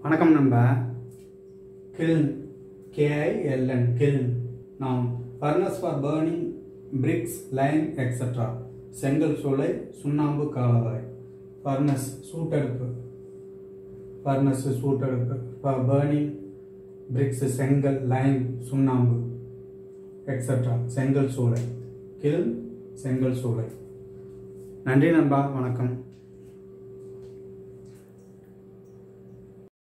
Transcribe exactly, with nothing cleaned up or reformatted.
வணக்கம் நண்பா. kiln, K I L N, kiln, noun, furnace for burning bricks, lime, et cetera. செங்கல் சூளை, சுண்ணாம்பு காலவாய். furnace சூட்டடுப்பு, furnace சூட்டடுப்பு, for burning bricks, செங்கல், lime, சுண்ணாம்பு, et cetera. செங்கல் சூளை, kiln, செங்கல் சூளை. நன்றி நண்பா, வணக்கம்.